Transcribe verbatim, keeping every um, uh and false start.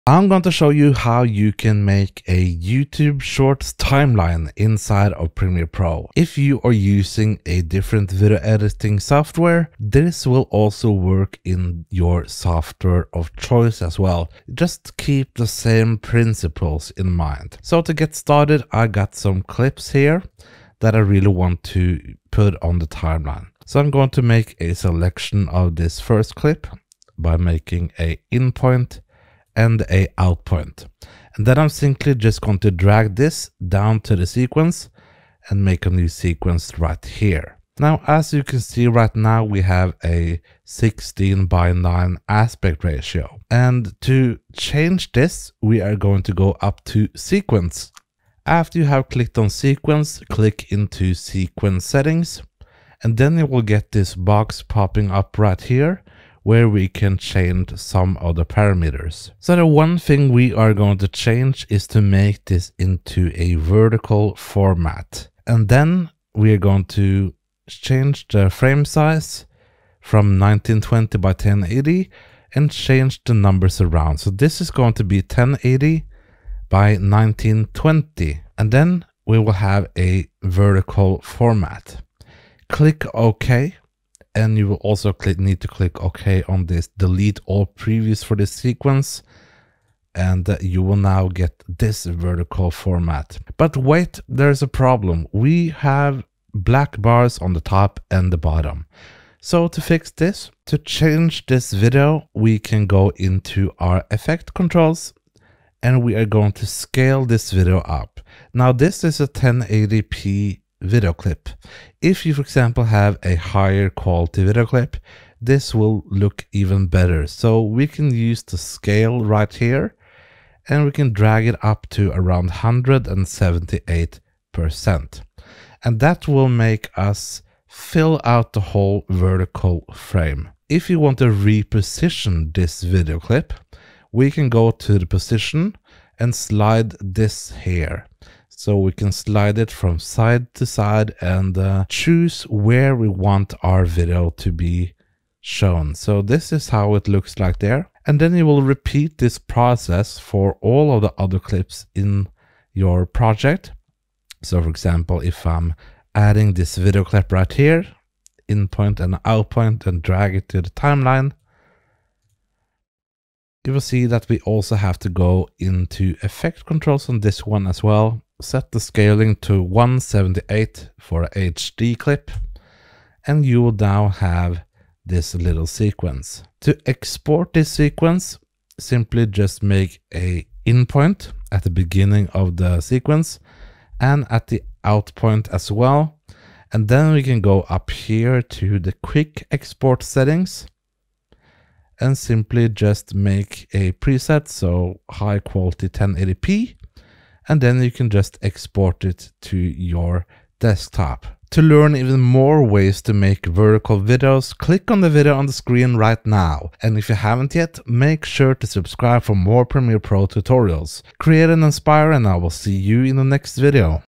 I'm going to show you how you can make a YouTube Shorts timeline inside of Premiere Pro. If you are using a different video editing software, this will also work in your software of choice as well. Just keep the same principles in mind. So to get started, I got some clips here that I really want to put on the timeline. So I'm going to make a selection of this first clip by making a in point and a out point. And then I'm simply just going to drag this down to the sequence and make a new sequence right here. Now, as you can see right now, we have a sixteen by nine aspect ratio. And to change this, we are going to go up to sequence. After you have clicked on sequence, click into sequence settings, and then you will get this box popping up right here, where we can change some of the parameters. So the one thing we are going to change is to make this into a vertical format. And then we are going to change the frame size from nineteen twenty by ten eighty and change the numbers around. So this is going to be ten eighty by nineteen twenty. And then we will have a vertical format. Click OK. And you will also click, need to click OK on this, delete all previews for this sequence, and uh, you will now get this vertical format. But wait, there's a problem. We have black bars on the top and the bottom. So to fix this, to change this video, we can go into our effect controls and we are going to scale this video up. Now this is a ten eighty p video clip. If you, for example, have a higher quality video clip, this will look even better. So we can use the scale right here and we can drag it up to around one hundred seventy-eight percent. And that will make us fill out the whole vertical frame. If you want to reposition this video clip, we can go to the position and slide this here. So we can slide it from side to side and uh, choose where we want our video to be shown. So this is how it looks like there. And then you will repeat this process for all of the other clips in your project. So for example, if I'm adding this video clip right here, in point and out point, and drag it to the timeline, you will see that we also have to go into effect controls on this one as well. Set the scaling to one seventy-eight for a H D clip, and you will now have this little sequence. To export this sequence, simply just make a in point at the beginning of the sequence and at the out point as well. And then we can go up here to the quick export settings and simply just make a preset, so high quality ten eighty p. And then you can just export it to your desktop. To learn even more ways to make vertical videos, click on the video on the screen right now. And if you haven't yet, make sure to subscribe for more Premiere Pro tutorials. Create and inspire, and I will see you in the next video.